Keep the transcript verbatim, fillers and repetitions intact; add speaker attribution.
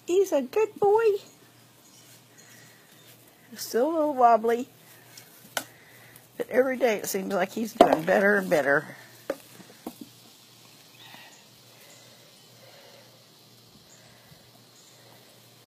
Speaker 1: He's a good boy. Still a little wobbly, but every day it seems like he's doing better and better.